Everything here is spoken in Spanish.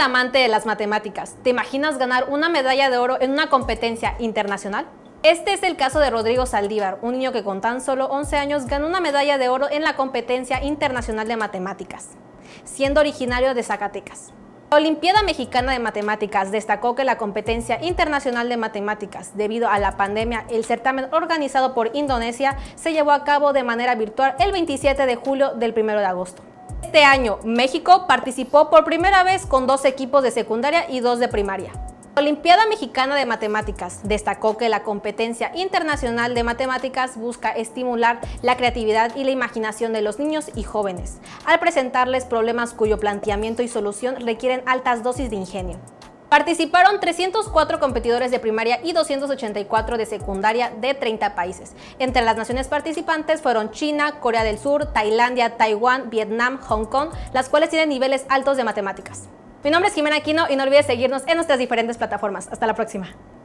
amante de las matemáticas? ¿Te imaginas ganar una medalla de oro en una competencia internacional? Este es el caso de Rodrigo Saldívar, un niño que con tan solo 11 años ganó una medalla de oro en la competencia internacional de matemáticas, siendo originario de Zacatecas. La Olimpiada Mexicana de Matemáticas destacó que la competencia internacional de matemáticas, debido a la pandemia, el certamen organizado por Indonesia se llevó a cabo de manera virtual el 27 de julio del 1 de agosto. Este año, México participó por primera vez con 2 equipos de secundaria y 2 de primaria. La Olimpiada Mexicana de Matemáticas destacó que la competencia internacional de matemáticas busca estimular la creatividad y la imaginación de los niños y jóvenes, al presentarles problemas cuyo planteamiento y solución requieren altas dosis de ingenio. Participaron 304 competidores de primaria y 284 de secundaria de 30 países. Entre las naciones participantes fueron China, Corea del Sur, Tailandia, Taiwán, Vietnam, Hong Kong, las cuales tienen niveles altos de matemáticas. Mi nombre es Jimena Aquino y no olvides seguirnos en nuestras diferentes plataformas. Hasta la próxima.